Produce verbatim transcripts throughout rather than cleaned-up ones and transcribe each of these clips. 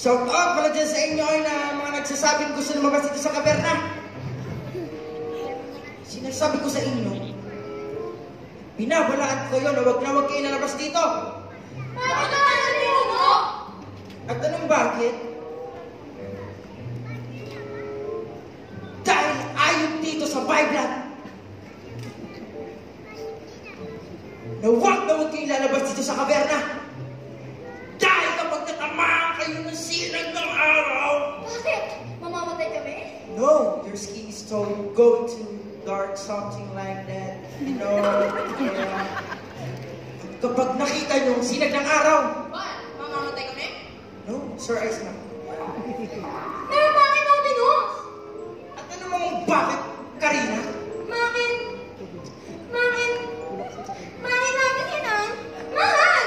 Shout out pala dyan sa inyo ay na mga nagsasabing gusto lumabas dito sa kaberna. Sinasabi ko sa inyo, binabalaan ko yun na wag na wag kayo lalabas dito. Bakit naman mo? At anong bakit? Dahil ayon dito sa Bible na wag na wag kayo lalabas dito sa kaberna. Dahil kapag natamaan kayo ng sinag ng araw. Bakit? Mamamatay kami? No, your skin is so go to dark, something like that. You know, yeah. Kapag nakita nyo ang sinag ng araw. Bakit? Mamamatay kami? No, sir, ayos na. Pero bakit mo binos? At ano mong bakit, Karina? Bakit? Bakit? Bakit natin hinang? Mahal!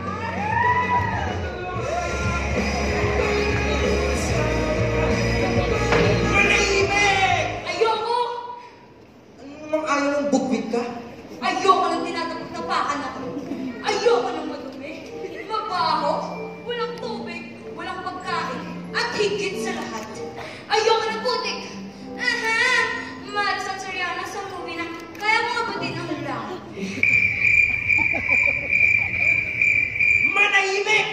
Manahimik! Ayoko! Ano namang ayaw ng bugwit ka? Ayoko nang tinatapos na pakan ako. Ayoko nang madumi. Mabaho, walang tubig, walang pagkain, at higit sa lahat. Ayoko ng putik. Aha! Malas ang Soriana sa movie na kaya mga batin ang lang. Manahimik!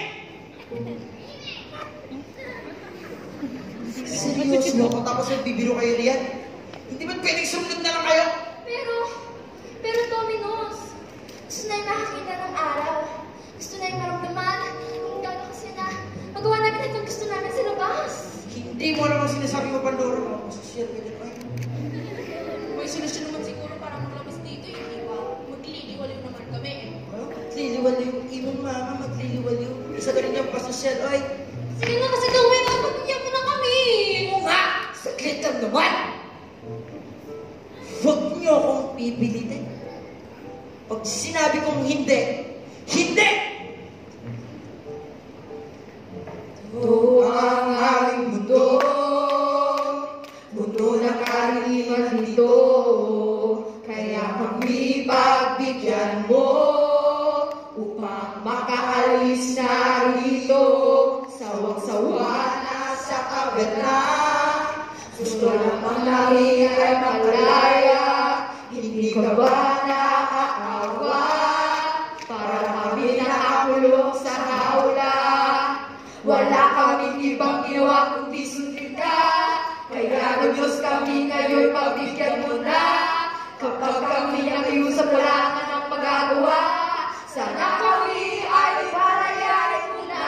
Seryoso ako tapos nagbibiro kayo riyan? Hindi ba't pwedeng sumunod na lang kayo? Pero, pero Dominos, gusto na yung nakakita ng araw. Gusto na yung maramdaman kung gano'n kasi na magawa namin itong gusto namin sa labas. Hindi mo alam ang sinasabi mo, Pandora. Masasiyal ka dyan. Ay, May solusyon naman siguro para maglabas dito, hindi ba? Magliliwaliw naman kami eh. ano? Magliliwaliw. Imong mama, magliliwaliw. Isa ka rin yung pasosyal. Ay, Sige na kasi gawin, mapagpigyan mo na kami. mo nga! Saglit lang naman! Huwag niyo akong pipilitin. Pag sinabi kong hindi, hindi! Ito ang aming mundo, mundo ng karaniwan dito. Kaya kami pagbigyan mo upang makaalis na rito. Sawang-sawa na sa kaberna, gusto lamang namin ay malaya. Hindi ka ba naaawa? Para kami nakakulong sa hawla. Wala kaming ibang ginawa kundi sundin ka. Kaya ng Diyos kami ngayon pagbigyan mo na. Kapag kami nakiusap wala ka ng magagawa. Sana kami ay palayain mo na.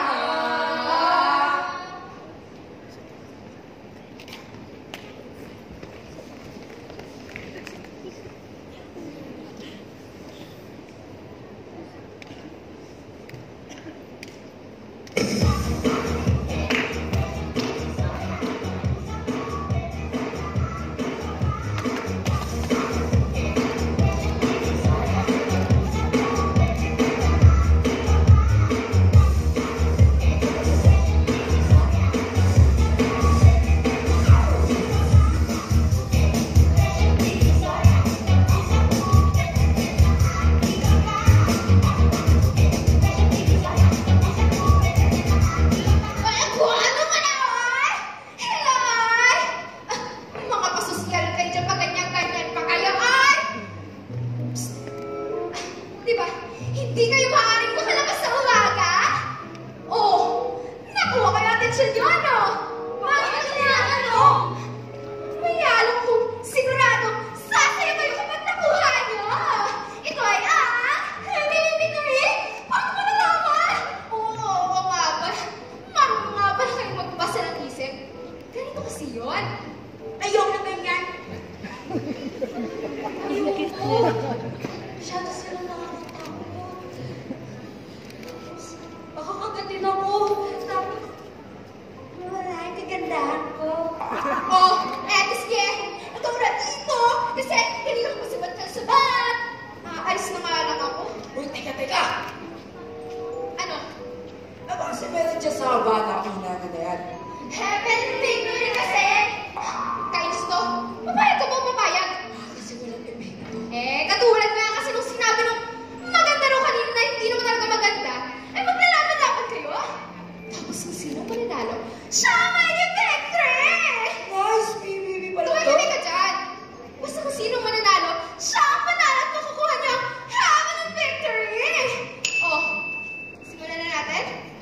Ay, kung ano man ay! Helay! Ah, mga pasosyal kayo dyan, pa ganyan-ganyan pa kayo, ay! Psst! Ah, di ba, hindi kayo maaaring makalabas sa umaga? Oh, nakuha kayo atensyon nyo, ano? Bakit na, ano? May along kung sigurado, sasaya kayo kapag nakuha nyo! Ito ay, ah, hindi, hindi kami! Paano mo nalaman? Oo, oo nga ba? Marunong nga ba na kayong magbasa ng isip? Ganito kasi yun. Ayaw na ganyan. Ayoko. Masyado sila nakakatakot. Baka kagatin ako. Tapos, wala yung kagandahan ko. Oh, eto sige. Ikaw na dito. Kasi kanina ko sabat ka sabat. Ah, alis na nga lang ako. Uy, teka, teka! Ano? Ano kasi meron dyan sa bala akong hinana na yan? Heaven victory kasi! Kainis to. Papayag ka ba papayag? Kasi walang epekto. Eh, katulad nga kasi nung sinabi nung maganda raw kanina na hindi naman talaga maganda, eh maglalaban-laban kayo. Tapos kung sino mananalo, mananalo, siya ang magiging victory! Nice, baby, pala to. Tumahimik ka dyan! Basta kung sino mananalo, siya ang panalo at makukuha niya ang hamon ng victory! Oh, simulan na natin?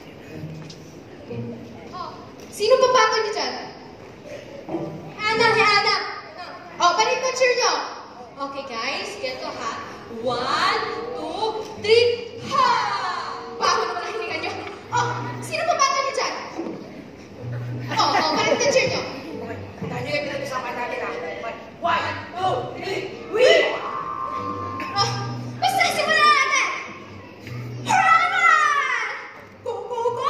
Oh, sino papato niyo dyan? Ana, ni Ana! Oh, balik mo cheer niyo! Okay guys, ganito ha. One, two, three, ha! Bago naman ang hiningan niyo. Oh, sino papato niyo dyan? Oh, oh, balik mo cheer niyo. Tandaan nyo yung pinag-usapan natin ha. One, two, three, win! Oh, basta simulan natin! Hurrah! Go, go, go!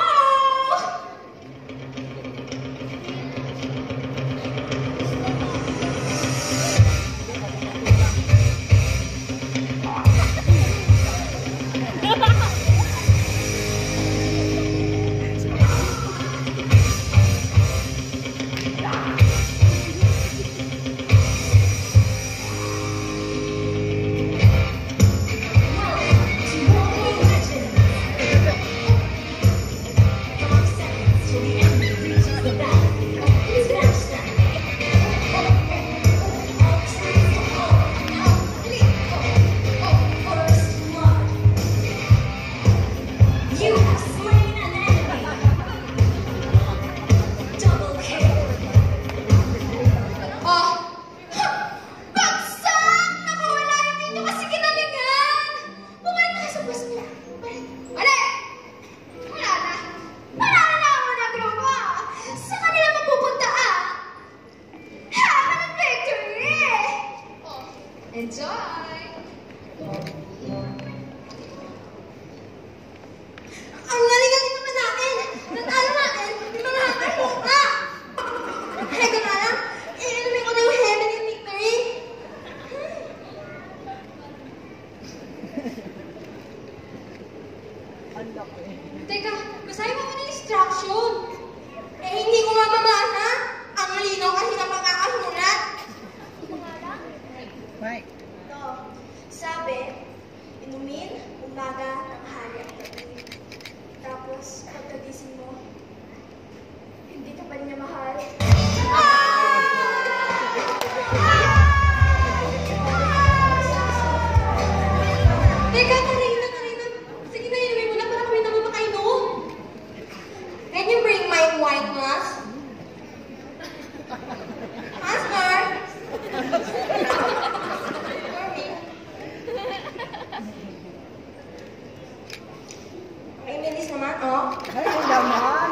Enjoy! Ang galing-galing naman natin! Natalo natin! Mananalo! Ha? Hego na lang! Iinumin ko na yung heaven and victory! Teka, basahin mo muna yung instruction! Eh, hindi ko nga mamana! Ang linaw kasi ng mga kahulat! Right. Ito, sabi, inumin, umaga, tanghali at gabi. Tapos, pagkagising mo, hindi ka pa niya mahal. Teka, kanina, kanina. Sige na, inumin mo na para kami naman makainom. Can you bring my wine glass? Master! Ay, minis naman, oh. Ay, naman.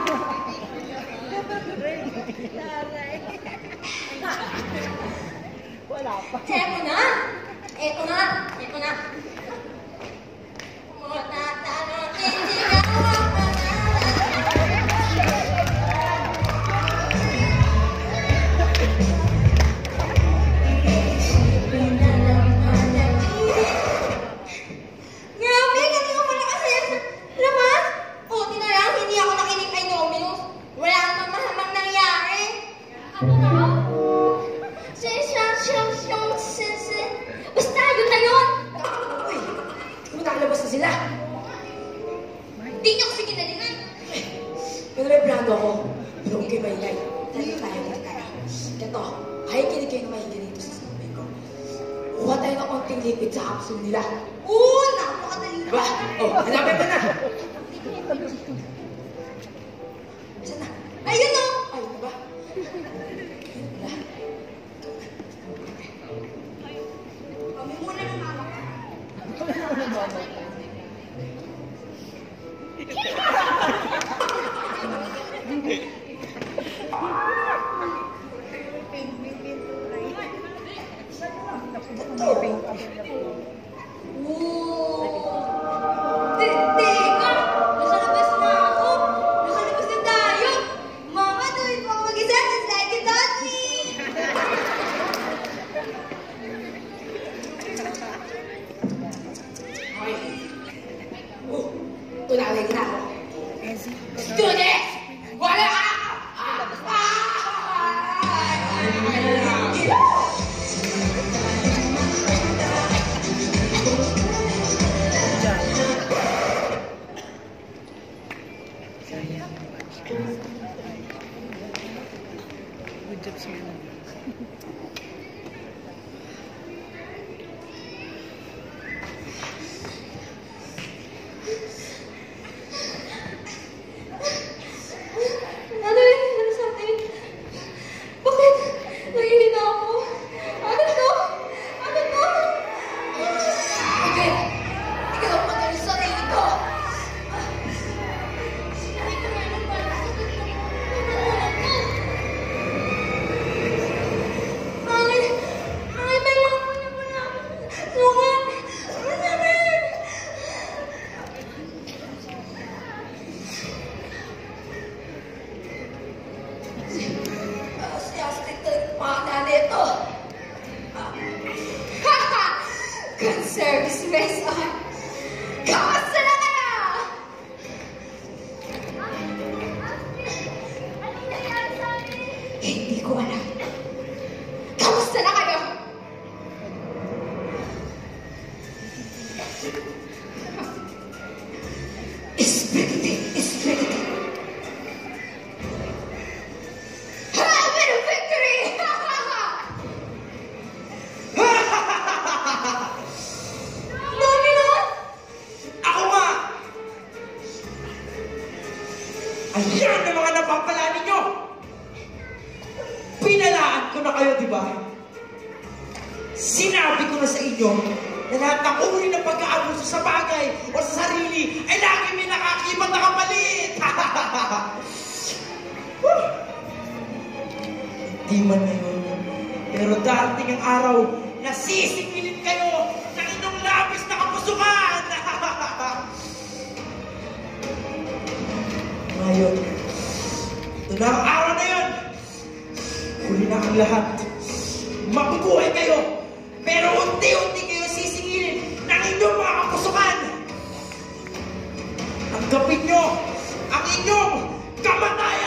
Wala pa. Eto na! Eto na! Eto na! Matatalo, hindi ka Grabe, galing ko pala kasi naman. Buti na lang, hindi ako nakinig kay Dominus. Wala namang mahamang nangyari. Ano na? Basta, yun na yun! Uy, lumalabas na sila. Hindi niyo kasi ginalingan. Pero may plano ako. Pero huwag kayo maingay. Tayo tayo, tayo tayo. Ganito, kaya kinig kayo na maingay dito sa sabi ko. Kuha tayo ng konting lipid sa capsule nila. Oo, napakadali na. Diba? Oh, hanapin mo na. Saan na? Ayun o! Ay, diba? Kami muna ng mama. Oo! Te- Teka! Nasa labas na ako! Jobsman. Ano yun? Ano sa atin? Bakit? Nangihina ako. Ano to? Ano to? Miguel! Ikaw ang magaling sa sarili ko! Hindi ko na alam paano sagot ko. Ano to? Mami! Mami, kailangan na po na ako. Sugat! Masakit! Ah, si Astrid talagang mahana nito. Haha! Good service, Mason! Kamusta na kayo? Anong nangyari sa amin? Hindi ko alam. Kamusta na kayo? Spaghetti! Spaghetti! I've been a victory! Mami na? Ako nga! Ayan ang mga napapala ninyo! Pinalaan ko na kayo, di ba? Sinabi ko na sa inyo na lahat ng uri ng pagkaabuso sa bagay o sa sarili ay lagi may nakakibat na kapalit! Whew! Hindi man ngayon, pero darating ang araw na sisingilin kayo ng inyong labis na kapusukan! Ngayon, ito na ang araw na yun. Huli na ang lahat. Mabubuhay kayo, pero unti-unti kayo sisingilin ng inyong mga kapusukan. Tanggapin nyo ang inyong kamatayan!